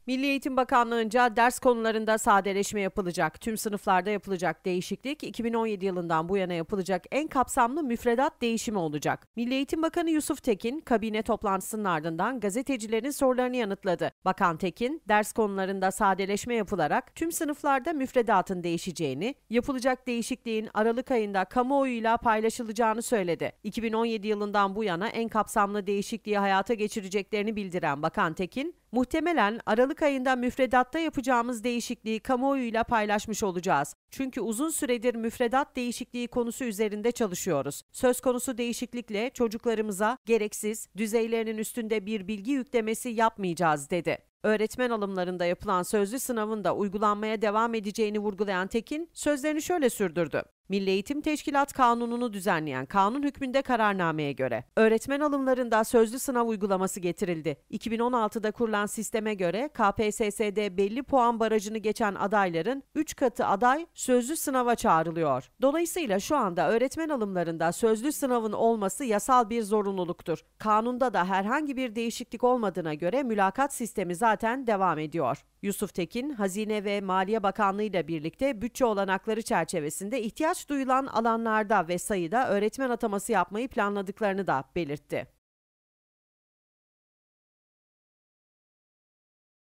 Milli Eğitim Bakanlığı'nca ders konularında sadeleşme yapılacak. Tüm sınıflarda yapılacak değişiklik 2017 yılından bu yana yapılacak en kapsamlı müfredat değişimi olacak. Milli Eğitim Bakanı Yusuf Tekin, kabine toplantısının ardından gazetecilerin sorularını yanıtladı. Bakan Tekin, ders konularında sadeleşme yapılarak tüm sınıflarda müfredatın değişeceğini, yapılacak değişikliğin Aralık ayında kamuoyuyla paylaşılacağını söyledi. 2017 yılından bu yana en kapsamlı değişikliği hayata geçireceklerini bildiren Bakan Tekin, muhtemelen Aralık ayında müfredatta yapacağımız değişikliği kamuoyuyla paylaşmış olacağız. Çünkü uzun süredir müfredat değişikliği konusu üzerinde çalışıyoruz. Söz konusu değişiklikle çocuklarımıza gereksiz, düzeylerinin üstünde bir bilgi yüklemesi yapmayacağız dedi. Öğretmen alımlarında yapılan sözlü sınavın da uygulanmaya devam edeceğini vurgulayan Tekin, sözlerini şöyle sürdürdü. Milli Eğitim Teşkilat Kanunu'nu düzenleyen kanun hükmünde kararnameye göre öğretmen alımlarında sözlü sınav uygulaması getirildi. 2016'da kurulan sisteme göre KPSS'de belli puan barajını geçen adayların 3 katı aday sözlü sınava çağrılıyor. Dolayısıyla şu anda öğretmen alımlarında sözlü sınavın olması yasal bir zorunluluktur. Kanunda da herhangi bir değişiklik olmadığına göre mülakat sistemi zaten devam ediyor. Yusuf Tekin, Hazine ve Maliye Bakanlığı ile birlikte bütçe olanakları çerçevesinde ihtiyaç duyulan alanlarda ve sayıda öğretmen ataması yapmayı planladıklarını da belirtti.